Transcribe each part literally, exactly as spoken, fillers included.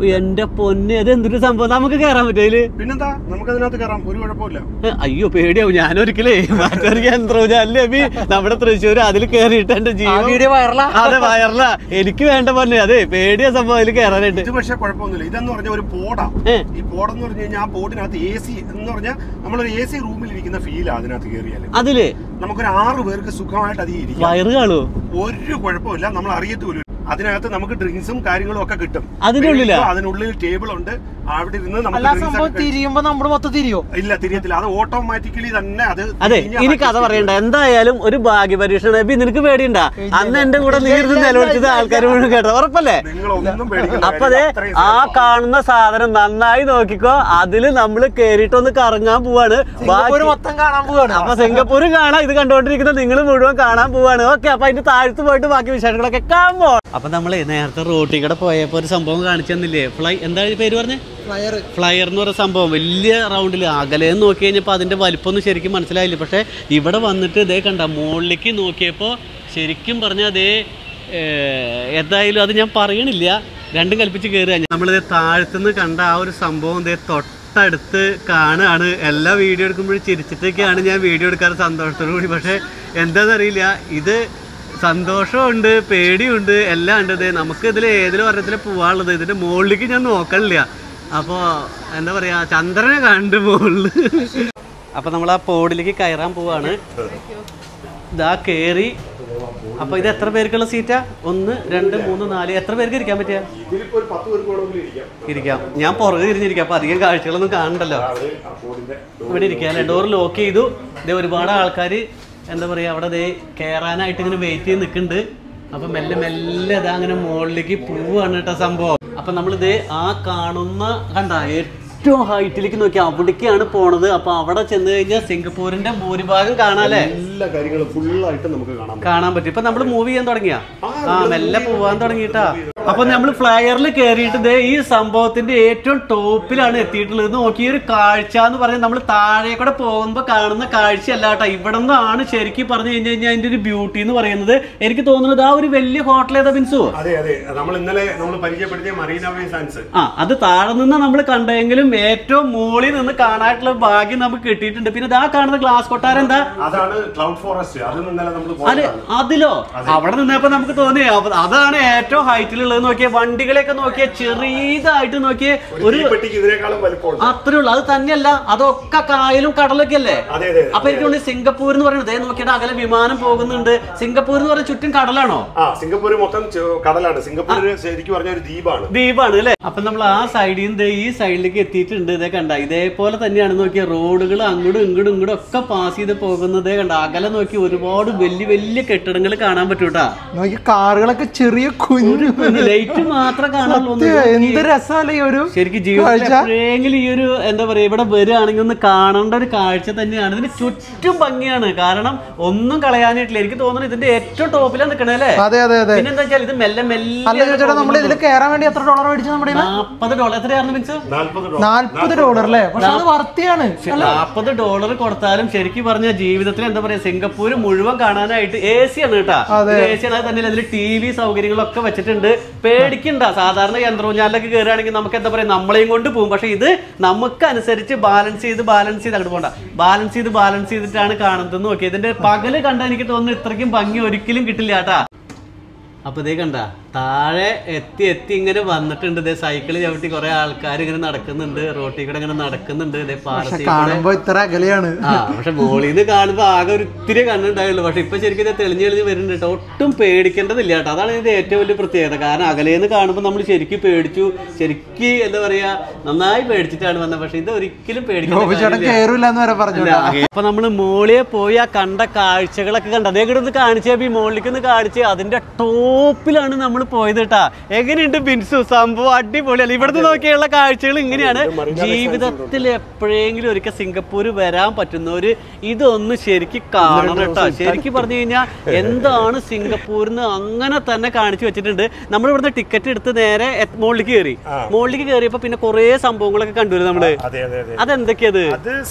എന്റെ പൊന്നെ, അത് എന്തൊരു സംഭവം! നമുക്ക് കയറാൻ പറ്റില്ല? പിന്നെന്താ, നമുക്ക് അതിനകത്ത് കയറാം, ഒരു കുഴപ്പമില്ല. അയ്യോ പേടിയാവും. ഞാനൊരിക്കലേ മറ്റൊരു യന്ത്രോജാലേ നമ്മുടെ തൃശ്ശൂര് അതിൽ കയറിയിട്ട് എന്റെ ജീവൻ അതെ വയറില. എനിക്ക് വേണ്ട പോലെ അതെ പേടിയ സംഭവം അതിൽ കയറാനായിട്ട്. ഇത് പക്ഷേ കുഴപ്പമൊന്നുമില്ല. ഇതെന്ന് പറഞ്ഞാൽ ഒരു പോടാ. ഈ പോടെന്ന് പറഞ്ഞു കഴിഞ്ഞാൽ ആ പോടിനകത്ത് എ സി എന്ന് പറഞ്ഞാൽ നമ്മളൊരു എ സി റൂമിൽ ഇരിക്കുന്ന ഫീലാണ് അതിനകത്ത് കയറിയാൽ. അതില് നമുക്കൊരു ആറ് പേർക്ക് സുഖമായിട്ട് അതിൽ ഇരിക്കും. വയറ് കാണുമോ? ഒരു കുഴപ്പമില്ല, നമ്മൾ അറിയത്ത് പോലും. അതിനകത്ത് നമുക്ക് ഡ്രിങ്ക്സും കാര്യങ്ങളും ഒക്കെ കിട്ടും. അതിനുള്ളിൽ അതിനുള്ളിൽ ടേബിൾ ഉണ്ട്. അവിടെ ഇരുന്ന് തിരിയുമ്പോ നമ്മൾ മൊത്തം തിരിയോ? ഇല്ല, തിരിയത്തില്ല. അത് ഓട്ടോമാറ്റിക്കലി തന്നെ അത്. അതെ, ഇനി കഥ പറയണ്ട. എന്തായാലും ഒരു ഭാഗ്യ പരീക്ഷണം. നിനക്ക് പേടിയുണ്ടാ? അന്ന് എന്റെ കൂടെ നീർന്ന് നിലവിളിച്ചത് ആൾക്കാർ മുഴുവൻ കേട്ടോ, ഉറപ്പല്ലേ? അപ്പൊ അതെ, ആ കാണുന്ന സാധനം നന്നായി നോക്കിക്കോ. അതില് നമ്മള് കേറിയിട്ടൊന്ന് കറങ്ങാൻ പോവാണ്, മൊത്തം കാണാൻ പോവാണ്. അപ്പൊ സിംഗപ്പൂര് കാണാം. ഇത് കണ്ടുകൊണ്ടിരിക്കുന്ന നിങ്ങൾ മുഴുവൻ കാണാൻ പോവാണ്. ഓക്കെ, അപ്പൊ അതിന്റെ താഴത്ത് പോയിട്ട് ബാക്കി വിശേഷങ്ങളൊക്കെ കാണുമ്പോ. അപ്പൊ നമ്മള് നേരത്തെ റോട്ടിൽ കൂടെ പോയപ്പോ ഒരു സംഭവം കാണിച്ചു തന്നില്ലേ? ഫ്ലൈ എന്താണ് പേര് പറഞ്ഞേ? ഫ്ലയർ. ഫ്ലയർ എന്ന് പറയുന്ന സംഭവം വലിയ റൗണ്ടിൽ അകലേന്ന് നോക്കി കഴിഞ്ഞപ്പോൾ അതിന്റെ വലിപ്പമൊന്നും ശരിക്കും മനസ്സിലായില്ല. പക്ഷെ ഇവിടെ വന്നിട്ട് ഇതേ കണ്ട മുകളിലേക്ക് നോക്കിയപ്പോൾ ശരിക്കും പറഞ്ഞാൽ അതേ എന്തായാലും അത് ഞാൻ പറയണില്ല, രണ്ടും കൽപ്പിച്ച് കയറുക. നമ്മളിത് താഴത്തുനിന്ന് കണ്ട ആ ഒരു സംഭവം ഇതേ തൊട്ടടുത്ത് കാണുകയാണ്. എല്ലാ വീഡിയോ എടുക്കുമ്പോഴും ചിരിച്ചിട്ടൊക്കെയാണ് ഞാൻ വീഡിയോ എടുക്കാറ്, സന്തോഷത്തോടു കൂടി. പക്ഷെ എന്താണെന്നറിയില്ല, ഇത് സന്തോഷമുണ്ട്, പേടിയുണ്ട്, എല്ലാം ഉണ്ട്. ഇത് നമുക്ക് ഇതിൽ ഏതിലും ഒരെണ്ണത്തിൽ പോകാനുള്ളത്. ഇതിൻ്റെ മുകളിലേക്ക് ഞാൻ നോക്കണില്ല. അപ്പോൾ എന്താ പറയുക, ചന്ദ്രനെ കണ്ട് മുകളിൽ. അപ്പോൾ നമ്മൾ ആ പോഡിലേക്ക് കയറാൻ പോവാണ്. ഇതാ കയറി. അപ്പോൾ ഇത് എത്ര പേർക്കുള്ള സീറ്റാ? ഒന്ന് രണ്ട് മൂന്ന് നാല്. എത്ര പേർക്ക് ഇരിക്കാൻ പറ്റിയ? ഇരിക്കാം. ഞാൻ പുറകെ തിരിഞ്ഞിരിക്കാം, അപ്പോൾ അധികം കാഴ്ചകളൊന്നും കാണണ്ടല്ലോ. ഇവിടെ ഇരിക്കാം. ഡോർ ലോക്ക് ചെയ്തു. ഇത് ഒരുപാട് ആൾക്കാർ എന്താ പറയുക അവിടെ ദേ കയറാനായിട്ട് ഇങ്ങനെ വെയിറ്റ് ചെയ്ത് നിൽക്കുന്നുണ്ട്. അപ്പം മെല്ലെ മെല്ലെ ഇതാ അങ്ങനെ മുകളിലേക്ക് പോവാണ് കേട്ടോ സംഭവം. അപ്പം നമ്മളിത് ആ കാണുന്ന കണ്ട ഏറ്റവും ഹൈറ്റിലേക്ക് നോക്കി അവിടേക്കാണ് പോണത്. അപ്പം അവിടെ ചെന്ന് കഴിഞ്ഞാൽ സിംഗപ്പൂരിന്റെ ഭൂരിഭാഗം കാണാല്ലേ, എല്ലാ കാര്യങ്ങളും ഫുള്ളായിട്ട് നമുക്ക് കാണാൻ പറ്റും. ഇപ്പൊ നമ്മള് മൂവ് ചെയ്യാൻ തുടങ്ങിയ ആ മെല്ലെ പോവാൻ തുടങ്ങിയിട്ടാ. അപ്പൊ നമ്മൾ ഫ്ലയറിൽ കയറിയിട്ട് ദേ ഈ സംഭവത്തിന്റെ ഏറ്റവും ടോപ്പിലാണ് എത്തിയിട്ടുള്ളത്. നോക്കി ഒരു കാഴ്ച എന്ന് പറഞ്ഞാൽ നമ്മൾ താഴെ കൂടെ പോകുമ്പോ കാണുന്ന കാഴ്ച അല്ല കേട്ടോ. ഇവിടെ നിന്നാണ് ശരിക്കും പറഞ്ഞു കഴിഞ്ഞു കഴിഞ്ഞാൽ അതിന്റെ ഒരു ബ്യൂട്ടി എന്ന് പറയുന്നത്. എനിക്ക് തോന്നുന്നത് ആ ഒരു വലിയ ഹോട്ടൽ ഏതാ ബിൻസു? അതെ അതെ, നമ്മൾ ഇന്നലെ നമ്മൾ പരിചയപ്പെടുത്തിയ മറീന ബേ സാൻഡ്സ്. ആ അത് താഴെ നിന്ന് നമ്മൾ കണ്ടെങ്കിലും ഏറ്റവും മുകളിൽ നിന്ന് കാണാനുള്ള ഭാഗ്യം നമുക്ക് കിട്ടിയിട്ടുണ്ട്. പിന്നെ ഇതാ കാണുന്ന ഗ്ലാസ് കൊട്ടാരം എന്താ? അതാണ് ക്ലൗഡ് ഫോറസ്റ്റ്. അതെ, അതിലോ അവിടെ നിന്നപ്പോ നമുക്ക് തോന്നി അതാണ് ഏറ്റവും ഹൈറ്റിലുള്ള. നോക്കിയ വണ്ടികളെയൊക്കെ നോക്കിയ ചെറിയതായിട്ട് നോക്കിയ ഒരു അത്രേ ഉള്ളു. അത് തന്നെയല്ല, അതൊക്കെ കായലും കടലൊക്കെ അല്ലേ. അപ്പൊ എനിക്ക് തോന്നി സിംഗപ്പൂർ എന്ന് പറയുന്നത് നോക്കിയിട്ട് അകലെ വിമാനം പോകുന്നുണ്ട്. സിംഗപ്പൂർ എന്ന് പറഞ്ഞ ചുറ്റും കടലാണോ? സിംഗപ്പൂർ മൊത്തം കടലാണ്. സിംഗപ്പൂർ ശരിക്കും പറഞ്ഞ ഒരു ദ്വീപാണ്. ദ്വീപാണ് അല്ലെ. അപ്പൊ നമ്മൾ ആ സൈഡിൽ നിന്ന് ഈ സൈഡിലേക്ക് എത്തിയിട്ടുണ്ട്. ഇതേ കണ്ട, ഇതേപോലെ തന്നെയാണ് നോക്കിയ റോഡുകൾ അങ്ങോട്ടും ഇങ്ങോട്ടും ഇങ്ങോട്ടും ഒക്കെ പാസ് ചെയ്ത് പോകുന്നതേ കണ്ട. അകലെ നോക്കി ഒരുപാട് വലിയ വലിയ കെട്ടിടങ്ങൾ കാണാൻ പറ്റൂട്ടാ. കാറുകളൊക്കെ ചെറിയ കുഞ്ഞു ലൈറ്റ് മാത്രം കാണാനുള്ളൂ. എന്ത് രസമല്ലേ ഒരു ശരിക്കും ജീവിതത്തിൽ എപ്പോഴെങ്കിലും ഈ ഒരു എന്താ പറയാ ഇവിടെ വരികയാണെങ്കിൽ ഒന്ന് കാണേണ്ട ഒരു കാഴ്ച തന്നെയാണ്. ഇതിന് ചുറ്റും ഭംഗിയാണ്, കാരണം ഒന്നും കളയാനായിട്ടില്ല. എനിക്ക് തോന്നുന്നു ഇതിന്റെ ഏറ്റവും ടോപ്പിലാണ് നിൽക്കണേ അല്ലേ. പിന്നെ എന്താ വെച്ചാൽ ഇത് മെല്ലെ മെല്ലെ നമ്മൾ ഇതിൽ കയറാൻ വേണ്ടി എത്ര ഡോളർ മേടിച്ചു? നമ്മുടെ നാപ്പത് ഡോളർ. എത്രയായിരുന്നു മിക്സ്? നാല്പത് ഡോളർ അല്ലേ? പക്ഷെ അത് വർത്തിയാണ്. നാപ്പത് ഡോളർ കൊടുത്താലും ശരിക്കും പറഞ്ഞ ജീവിതത്തിൽ എന്താ പറയാ സിംഗപ്പൂർ മുഴുവൻ കാണാനായിട്ട് എ സി ആണ് കേട്ടാ. എ സി ആണ് തന്നെ. അതിൽ ടി വി സൗകര്യങ്ങളൊക്കെ വെച്ചിട്ടുണ്ട്. പേടിക്കണ്ട. സാധാരണ യന്ത്രൂഞ്ഞാലിലൊക്കെ കയറുകയാണെങ്കിൽ നമുക്ക് എന്താ പറയാ നമ്മളെയും കൊണ്ട് പോകും. പക്ഷെ ഇത് നമുക്ക് അനുസരിച്ച് ബാലൻസ് ചെയ്ത് ബാലൻസ് ചെയ്ത് അങ്ങോട്ട് പോകണ്ട, ബാലൻസ് ചെയ്ത് ബാലൻസ് ചെയ്തിട്ടാണ് കാണുന്നത്. നോക്കി ഇതിന്റെ പകല് കണ്ട എനിക്ക് തോന്നുന്നു ഇത്രയ്ക്കും ഭംഗി ഒരിക്കലും കിട്ടില്ല കേട്ടാ. അപ്പൊ ഇതേ കണ്ട താഴെ എത്തി എത്തി ഇങ്ങനെ വന്നിട്ടുണ്ട്. ഇതേ സൈക്കിള് ചവിട്ടി കുറെ ആൾക്കാർ ഇങ്ങനെ നടക്കുന്നുണ്ട്, റോട്ടിൽ കൂടെ ഇങ്ങനെ നടക്കുന്നുണ്ട്. ഇതേ പാറത്തിൽ കാണുമ്പോ ഇത്ര അകലെയാണ്. ആ പക്ഷെ മോളിൽ നിന്ന് കാണുമ്പോ ആകെ ഒരു ഇത്തിരി കണ്ണുണ്ടായുള്ളൂ. പക്ഷെ ഇപ്പൊ ശരിക്കും ഇത് തെളിഞ്ഞ് തെളിഞ്ഞ് വരുന്നുണ്ട് കേട്ടോ. ഒട്ടും പേടിക്കേണ്ടതില്ല കേട്ടോ. അതാണ് ഇതിന്റെ ഏറ്റവും വലിയ പ്രത്യേകത. കാരണം അകലേന്ന് കാണുമ്പോൾ നമ്മൾ ശരിക്കും പേടിച്ചു, ശരിക്കും എന്താ പറയാ നന്നായി പേടിച്ചിട്ടാണ് വന്നത്. പക്ഷെ ഇത് ഒരിക്കലും പേടിക്കില്ല. അപ്പൊ നമ്മള് മോളിയെ പോയി ആ കണ്ട കാഴ്ചകളൊക്കെ കണ്ട അതേ കൂടെ ഒന്ന് കാണിച്ചേ. ഈ മോളിലേക്ക് ഒന്ന് കാണിച്ച് അതിന്റെ ടോപ്പിലാണ് നമ്മൾ പോയത് കേട്ടാ. എങ്ങനെയുണ്ട് ബിൻസു സംഭവം? അടിപൊളിയല്ല. ഇവിടുന്ന് നോക്കിയുള്ള കാഴ്ചകൾ ഇങ്ങനെയാണ്. ജീവിതത്തിൽ എപ്പോഴെങ്കിലും ഒരിക്കൽ സിംഗപ്പൂർ വരാൻ പറ്റുന്നവര് ഇതൊന്ന് ശരിക്കും കാണണം കേട്ടോ. ശരിക്കും പറഞ്ഞു കഴിഞ്ഞാൽ എന്താണ് സിംഗപ്പൂരിന്ന് അങ്ങനെ തന്നെ കാണിച്ചു വെച്ചിട്ടുണ്ട്. നമ്മൾ ഇവിടുന്ന് ടിക്കറ്റ് എടുത്ത് നേരെ മുകളിലേക്ക് കയറി. മുകളിലേക്ക് കയറിയപ്പോ പിന്നെ കുറെ സംഭവങ്ങളൊക്കെ കണ്ടുവരും നമ്മള്. അതെന്തൊക്കെയത്?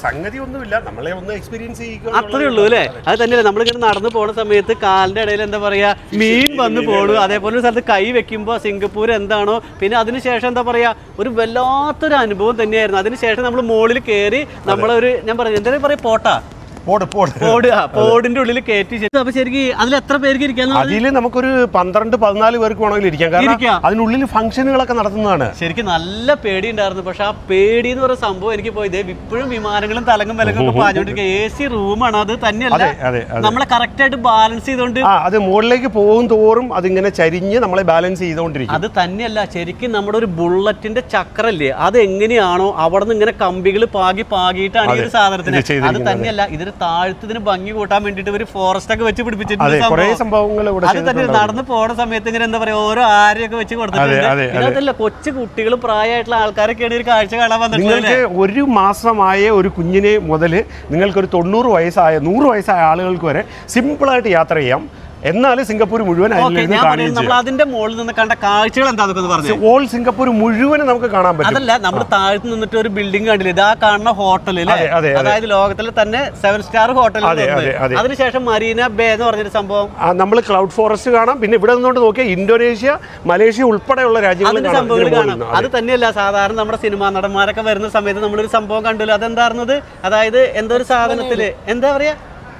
അത്രേ ഉള്ളൂ അല്ലെ. അത് തന്നെയല്ലേ നമ്മളിങ്ങനെ നടന്നു പോണ സമയത്ത് കാലിന്റെ ഇടയിൽ എന്താ പറയാ മീൻ വന്ന് പോണു. അതേപോലെ ഒരു സ്ഥലത്ത് ഇത് കൈ വെക്കുമ്പോൾ സിംഗപ്പൂർ എന്താണോ, പിന്നെ അതിനുശേഷം എന്താ പറയാ ഒരു വല്ലാത്തൊരു അനുഭവം തന്നെയായിരുന്നു. അതിനുശേഷം നമ്മൾ മുകളിൽ കയറി നമ്മളൊരു ഞാൻ പറഞ്ഞു എന്താ പറയാ പോട്ടാ പോടിന്റെ ഉള്ളിൽ കയറ്റി. അപ്പൊ ശരിക്കും അതിൽ എത്ര പേർക്ക് ഇരിക്കാൻ? അതിൽ നമുക്കൊരു പന്ത്രണ്ട് പതിനാല് പേർക്ക് വേണമെങ്കിൽ ഇരിക്കാം. കാരണം അതിനുള്ളിൽ ഫംഗ്ഷനുകളൊക്കെ നടത്തുന്നതാണ്. ശരിക്കും നല്ല പേടി ഉണ്ടായിരുന്നു. പക്ഷെ ആ പേടി എന്ന് പറയുന്ന സംഭവം എനിക്ക് പോയത് ഇപ്പോഴും വിമാനങ്ങളും തലങ്ങും വിലങ്ങും ഒക്കെ പാഞ്ഞോണ്ടിരിക്കുക. എ സി റൂമാണ്. അത് തന്നെയല്ല നമ്മളെ കറക്റ്റ് ആയിട്ട് ബാലൻസ് ചെയ്തോണ്ട് അത് മുകളിലേക്ക് പോകും തോറും അതിങ്ങനെ ചരിഞ്ഞ് നമ്മളെ ബാലൻസ് ചെയ്തോണ്ടിരിക്കും. അത് തന്നെയല്ല ശരിക്കും നമ്മുടെ ഒരു ബുള്ളറ്റിന്റെ ചക്രല്ലേ, അത് എങ്ങനെയാണോ അവിടെ നിന്ന് ഇങ്ങനെ കമ്പികൾ പാകി പാകിയിട്ടാണ് ഈ ഒരു സാധനത്തിന്. അത് തന്നെയല്ല ഇതിന് താഴ്ത്തതിന് ഭംഗി കൂട്ടാൻ വേണ്ടിട്ട് ഒരു ഫോറസ്റ്റ് ഒക്കെ വെച്ച് പിടിപ്പിച്ചിട്ടുണ്ട്. അത് തന്നെ നടന്നു പോണ സമയത്ത് ഇങ്ങനെ എന്താ പറയാ ഓരോ ആരെയൊക്കെ വെച്ച് കൊടുത്തിട്ടുണ്ട്. ഇതിനകത്തല്ല കൊച്ചു കുട്ടികളും പ്രായമായിട്ടുള്ള ആൾക്കാരൊക്കെയാണ് ഒരു കാഴ്ച കാണാൻ വന്നിട്ടുണ്ട്. ഒരു മാസമായ ഒരു കുഞ്ഞിനെ മുതൽ നിങ്ങൾക്കൊരു തൊണ്ണൂറ് വയസ്സായ നൂറ് വയസ്സായ ആളുകൾക്ക് വരെ സിമ്പിളായിട്ട് യാത്ര ചെയ്യാം. എന്നാലും സിംഗപ്പൂർ മുഴുവൻ അതിന്റെ മുകളിൽ നിന്ന് കണ്ട കാഴ്ചകൾ എന്താണെന്ന് പറഞ്ഞു. ഓൾ സിംഗപ്പൂർ മുഴുവൻ നമുക്ക് കാണാൻ പറ്റും. അതല്ല നമ്മൾ താഴ്ത്തു നിന്നിട്ട് ഒരു ബിൽഡിംഗ് കണ്ടില്ല, ഇതാ കാണുന്ന ഹോട്ടലില്, അതായത് ലോകത്തിലെ തന്നെ സെവൻ സ്റ്റാർ ഹോട്ടൽ. അതിനുശേഷം മരീന ബേ എന്ന് പറഞ്ഞൊരു സംഭവം, നമ്മൾ ക്ലൗഡ് ഫോറസ്റ്റ് കാണാം. പിന്നെ ഇവിടെ നിന്നോണ്ട് നോക്കിയാൽ ഇന്തോനേഷ്യ, മലേഷ്യ ഉൾപ്പെടെയുള്ള രാജ്യങ്ങളിൽ സംഭവങ്ങൾ കാണാം. അത് തന്നെയല്ല സാധാരണ നമ്മുടെ സിനിമാ നടന്മാരൊക്കെ വരുന്ന സമയത്ത് നമ്മളൊരു സംഭവം കണ്ടല്ലോ. അതെന്തായിരുന്നത്, അതായത് എന്തോ ഒരു സാധനത്തില് എന്താ പറയാ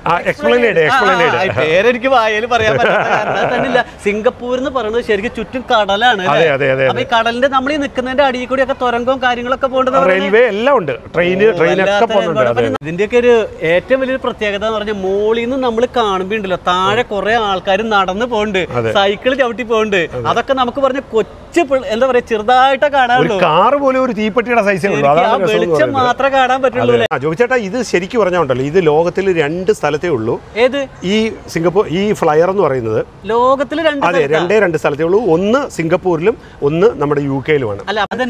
പേരെനിക്ക് വായയിൽ പറയാൻ പറ്റില്ല. സിംഗപ്പൂർ എന്ന് പറയുന്നത് ശരിക്കും ചുറ്റും കടലാണ്. അപ്പൊ ഈ കടലിന്റെ നമ്മൾ ഈ നിൽക്കുന്നതിന്റെ അടിയിൽ കൂടി ഒക്കെ തുരങ്കവും കാര്യങ്ങളൊക്കെ പോകേണ്ടത് റെയിൽവേ എല്ലാം ഉണ്ട്. ഇതിന്റെയൊക്കെ ഒരു ഏറ്റവും വലിയൊരു പ്രത്യേകത എന്ന് പറഞ്ഞാൽ മോളിൽ നിന്ന് നമ്മൾ കാണുമ്പോ ഉണ്ടല്ലോ താഴെ കുറെ ആൾക്കാർ നടന്നു പോകുന്നുണ്ട്, സൈക്കിൾ ചവിട്ടി പോകുന്നുണ്ട്. അതൊക്കെ നമുക്ക് പറഞ്ഞ കൊച്ചു എന്താ പറയാ ചെറുതായിട്ട് കാണാനുള്ളൂ. കാർ പോലെ ഒരു തീപ്പെട്ടിയുടെ സൈസ് വെളിച്ചം മാത്രമേ കാണാൻ പറ്റുള്ളൂ. ജോബിച്ചേട്ടാ ഇത് ശരിക്കും പറഞ്ഞോണ്ടല്ലോ ഇത് ലോകത്തിൽ രണ്ട് സ്ഥലത്തേ ഉള്ളൂ. ഏത് ഈ സിംഗപ്പൂർ ഈ ഫ്ലയർ എന്ന് പറയുന്നത് ലോകത്തിൽ അതെ രണ്ടേ രണ്ട് സ്ഥലത്തേ ഉള്ളൂ. ഒന്ന് സിംഗപ്പൂരിലും ഒന്ന് നമ്മുടെ യു കെയിലുമാണ്.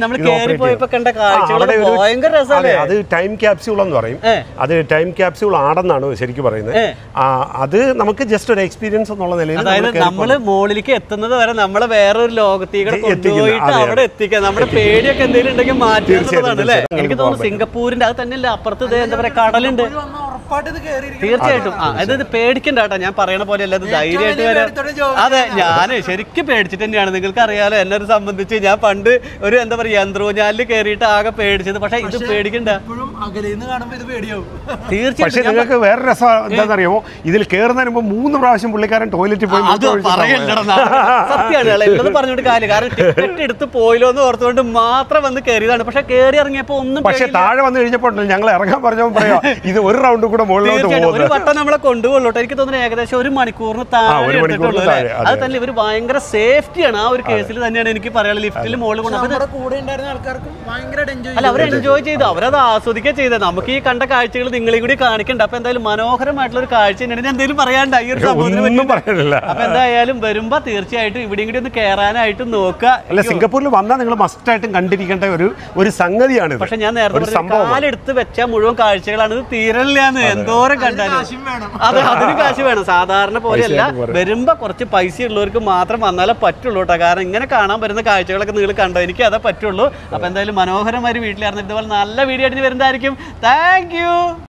അത് ടൈം ക്യാപ്സ്യൂൾ എന്ന് പറയും. അത് ടൈം ക്യാപ്സ്യൂൾ ആണെന്നാണ് ശരിക്കും പറയുന്നത്. അത് നമുക്ക് ജസ്റ്റ് ഒരു എക്സ്പീരിയൻസ് എന്നുള്ള നിലയിൽ നമ്മള് മുകളിലേക്ക് എത്തുന്നത് വരെ നമ്മളെ വേറൊരു ലോകത്തേക്ക് കൊണ്ടുപോയിട്ട് അവിടെ എത്തിക്കാം. നമ്മുടെ പേടിയൊക്കെ എന്തെങ്കിലും ഉണ്ടെങ്കിൽ മാറ്റി അല്ലേ. എനിക്ക് തോന്നുന്നു സിംഗപ്പൂരിന്റെ അത് തന്നെയല്ല അപ്പുറത്ത് എന്താ പറയാ കടലുണ്ട്. തീർച്ചയായിട്ടും ആ അതായത് പേടിക്കണ്ട കേട്ടോ, ഞാൻ പറയണ പോലെ അല്ല, അത് ധൈര്യമായിട്ട് വരാം. അതെ ഞാൻ ശരിക്കും പേടിച്ചിട്ട് തന്നെയാണ്. നിങ്ങൾക്ക് അറിയാലോ എന്നെ സംബന്ധിച്ച് ഞാൻ പണ്ട് ഒരു എന്താ പറയാ യന്ത്രോഞ്ഞാലിൽ കയറിയിട്ട് ആകെ പേടിച്ചത്. പക്ഷെ ഇത് പേടിക്കണ്ട തീർച്ചയായിട്ടും. നിങ്ങൾക്ക് വേറെ രസം എന്താണെന്നറിയാമോ, ഇതിൽ കയറുന്നതിന് മുമ്പ് മൂന്ന് പ്രാവശ്യം പുള്ളിക്കാരൻ ടോയ്ലറ്റിൽ പോയി. സത്യമാണ് ഉള്ളത് പറഞ്ഞോണ്ട് കാര്യം, കാരണം ടിക്കറ്റ് എടുത്ത് പോയില്ലോ എന്ന് ഓർത്തുകൊണ്ട് മാത്രം വന്ന് കയറിയതാണ്. പക്ഷെ കയറി ഇറങ്ങിയപ്പോ ഒന്നും പക്ഷെ താഴെ വന്ന് കഴിഞ്ഞപ്പോൾ ഞങ്ങൾ ഇറങ്ങാൻ പറഞ്ഞപ്പോൾ പറയാ ഇത് ഒരു റൗണ്ട് കൂടെ മുകളിലോട്ട് പോകും. ഒരു വട്ടം നമ്മളെ കൊണ്ടുപോകുള്ളൂ. എനിക്ക് തോന്നുന്നു ഏകദേശം ഒരു മണിക്കൂറിന് താഴെ എടുത്തിട്ടുള്ളൂ. അത് തന്നെ ഇവർ ഭയങ്കര സേഫ്റ്റിയാണ് ആ ഒരു കേസിൽ തന്നെയാണ് എനിക്ക് പറയാനുള്ളത്. ലിഫ്റ്റിൽ മുകളിൽ കൊണ്ട് അല്ല അവർ എൻജോയ് ചെയ്തു, അവരത് ആസ്വദിക്കുക ചെയ്തത്. നമുക്ക് ഈ കണ്ട കാഴ്ചകൾ നിങ്ങളെയും കൂടി കാണിക്കണ്ട. അപ്പൊ എന്തായാലും മനോഹരമായിട്ടുള്ള ഒരു കാഴ്ച തന്നെയാണ്. ഞാൻ എന്തെങ്കിലും പറയാണ്ട് ഈ ഒരു സംഭവത്തിന് പറ്റില്ല. അപ്പൊ എന്തായാലും വരുമ്പോ തീർച്ചയായിട്ടും ഇവിടെയും കൂടി ഒന്ന് കയറാനായിട്ട് നോക്കുക. അല്ല സിംഗപ്പൂരിൽ വന്നാൽ നിങ്ങൾ മസ്റ്റ് ആയിട്ടും കണ്ടിരിക്കേണ്ട ഒരു ഒരു സംഗതിയാണ്. പക്ഷെ ഞാൻ നേരത്തെ കാലെടുത്ത് വെച്ച മുഴുവൻ കാഴ്ചകളാണ്. ഇത് തീരല്ലാന്ന് എന്തോരം കണ്ടാലും അതെ അതിന് കാശ് വേണം. സാധാരണ പോലെയല്ല, വരുമ്പോ കുറച്ച് പൈസ ഉള്ളവർക്ക് മാത്രം വന്നാലേ പറ്റുള്ളൂ കേട്ടോ. കാരണം ഇങ്ങനെ കാണാൻ വരുന്ന കാഴ്ചകളൊക്കെ നിങ്ങൾ കണ്ടോ, എനിക്ക് അതേ പറ്റുള്ളൂ. അപ്പൊ എന്തായാലും മനോഹരമായ വീട്ടിലിറങ്ങിട്ട് ഇതുപോലെ നല്ല വീഡിയോ ആയിട്ട് വരുന്നതായിരിക്കും. Thank U.